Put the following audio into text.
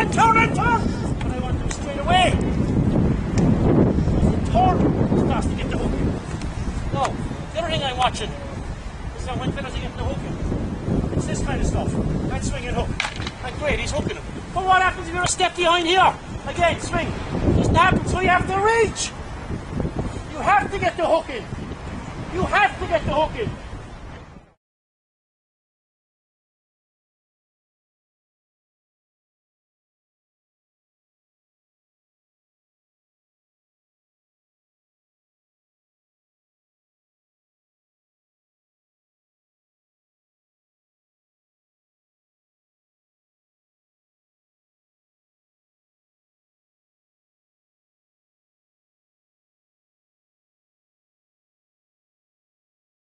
and turn! But I want them straight away. The turn starts to get the hook in. Now, the other thing I'm watching is that when fellas are getting the hook in, it's this kind of stuff. And swing and hook. And great, he's hooking him. But what happens if you're a step behind here? Again, swing. Doesn't happen, so you have to reach. You have to get the hook in. You have to get the hook in.